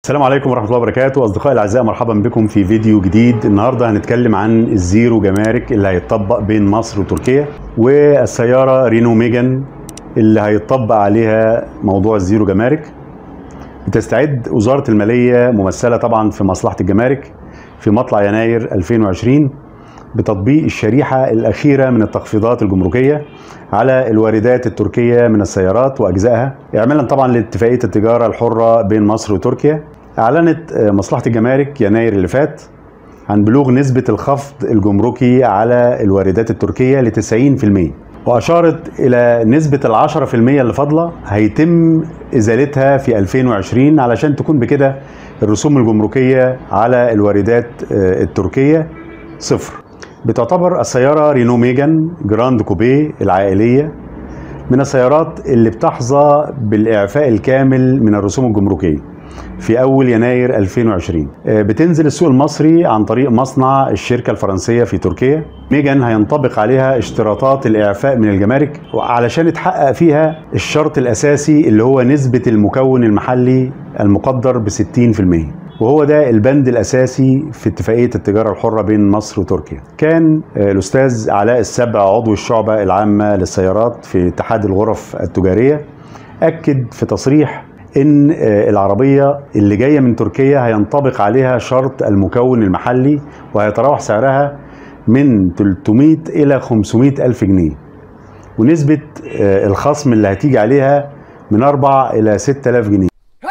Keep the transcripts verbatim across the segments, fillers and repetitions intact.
السلام عليكم ورحمة الله وبركاته. أصدقائي الأعزاء، مرحبا بكم في فيديو جديد. النهاردة هنتكلم عن الزيرو جمارك اللي هيتطبق بين مصر وتركيا، والسيارة رينو ميجان اللي هيتطبق عليها موضوع الزيرو جمارك. بتستعد وزارة المالية ممثلة طبعا في مصلحة الجمارك في مطلع يناير ألفين وعشرين بتطبيق الشريحة الأخيرة من التخفيضات الجمركية على الواردات التركية من السيارات وأجزائها، إعمالا طبعا لاتفاقية التجارة الحرة بين مصر وتركيا. أعلنت مصلحة الجمارك يناير اللي فات عن بلوغ نسبة الخفض الجمركي على الواردات التركية ل تسعين في المية، وأشارت إلى نسبة العشرة في المية اللي فاضلة هيتم إزالتها في ألفين وعشرين علشان تكون بكده الرسوم الجمركية على الواردات التركية صفر. بتعتبر السيارة رينو ميجان جراند كوبيه العائلية من السيارات اللي بتحظى بالإعفاء الكامل من الرسوم الجمركية في أول يناير ألفين وعشرين. بتنزل السوق المصري عن طريق مصنع الشركة الفرنسية في تركيا. ميجان هينطبق عليها اشتراطات الإعفاء من الجمارك علشان يتحقق فيها الشرط الأساسي اللي هو نسبة المكون المحلي المقدر ب ستين في المية، وهو ده البند الأساسي في اتفاقية التجارة الحرة بين مصر وتركيا. كان الأستاذ علاء السبع عضو الشعبة العامة للسيارات في اتحاد الغرف التجارية أكد في تصريح إن العربية اللي جاية من تركيا هينطبق عليها شرط المكون المحلي، وهيتراوح سعرها من ثلاثمائة إلى خمسمائة ألف جنيه، ونسبة الخصم اللي هتيجي عليها من أربعة إلى ستة آلاف جنيه.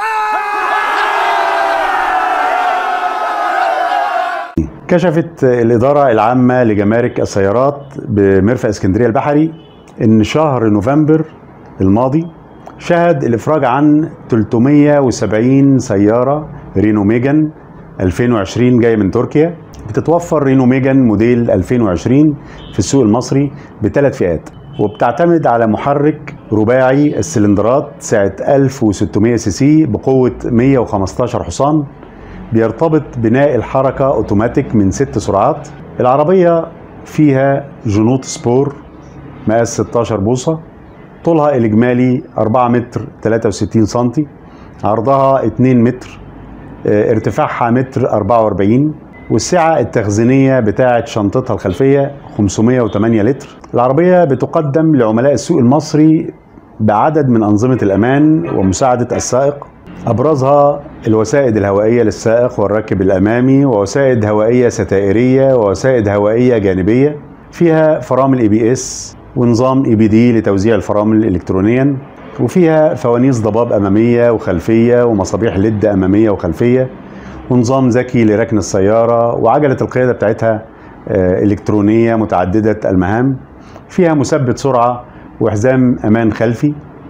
كشفت الإدارة العامة لجمارك السيارات بمرفأ اسكندرية البحري إن شهر نوفمبر الماضي شهد الإفراج عن ثلاثمائة وسبعين سيارة رينو ميجان ألفين وعشرين جاية من تركيا. بتتوفر رينو ميجان موديل ألفين وعشرين في السوق المصري بثلاث فئات، وبتعتمد على محرك رباعي السلندرات سعة ألف وستمائة سي سي بقوة مائة وخمسة عشر حصان، بيرتبط بناء الحركة اوتوماتيك من ست سرعات. العربية فيها جنوط سبور مقاس ستة عشر بوصة، طولها الإجمالي أربعة متر ثلاثة وستين سنتي، عرضها اتنين متر، ارتفاعها متر أربعة وأربعين، والسعة التخزينية بتاعة شنطتها الخلفية خمسمائة وثمانية لتر. العربية بتقدم لعملاء السوق المصري بعدد من أنظمة الأمان ومساعدة السائق، أبرزها الوسائد الهوائية للسائق والراكب الأمامي، ووسائد هوائية ستائرية، ووسائد هوائية جانبية. فيها فرامل اي بي اس ونظام اي بي دي لتوزيع الفرامل الكترونيا، وفيها فوانيس ضباب أمامية وخلفية، ومصابيح ليد أمامية وخلفية، ونظام ذكي لركن السيارة، وعجلة القيادة بتاعتها إلكترونية متعددة المهام. فيها مثبت سرعة وحزام أمان خلفي.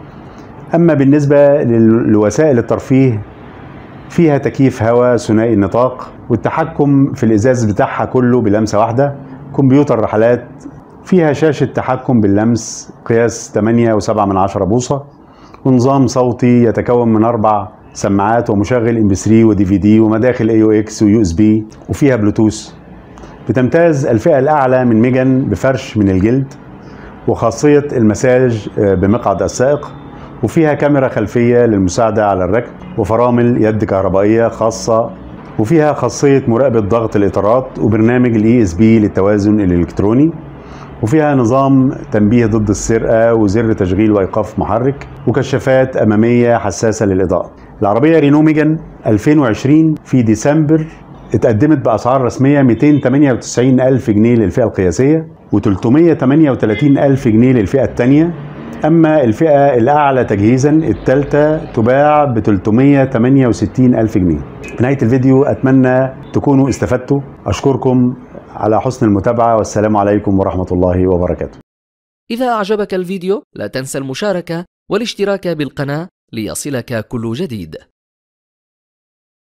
أما بالنسبة لوسائل الترفيه فيها تكييف هواء ثنائي النطاق، والتحكم في الإزاز بتاعها كله بلمسة واحدة، كمبيوتر رحلات، فيها شاشة تحكم باللمس قياس ثمانية وسبعة من عشرة بوصة، ونظام صوتي يتكون من أربع سماعات ومشغل ام بي ثلاثة ودي في دي ومداخل اي او اكس ويو اس بي، وفيها بلوتوث. بتمتاز الفئة الأعلى من ميجان بفرش من الجلد وخاصية المساج بمقعد السائق، وفيها كاميرا خلفية للمساعدة على الركب، وفرامل يد كهربائية خاصة، وفيها خاصية مراقبة ضغط الإطارات، وبرنامج الاي اس بي للتوازن الإلكتروني، وفيها نظام تنبيه ضد السرقة وزر تشغيل وإيقاف محرك، وكشافات أمامية حساسة للإضاءة. العربية رينو ميجان ألفين وعشرين في ديسمبر اتقدمت بأسعار رسمية مئتين وثمانية وتسعين ألف جنيه للفئة القياسية وثلاثمائة وثمانية وثلاثين ألف جنيه للفئة الثانية. أما الفئة الأعلى تجهيزا الثالثة تباع ب ثلاثمائة وثمانية وستين ألف جنيه. في نهاية الفيديو أتمنى تكونوا استفدتوا. أشكركم على حسن المتابعة، والسلام عليكم ورحمة الله وبركاته. إذا أعجبك الفيديو لا تنسى المشاركة والاشتراك بالقناة ليصلك كل جديد.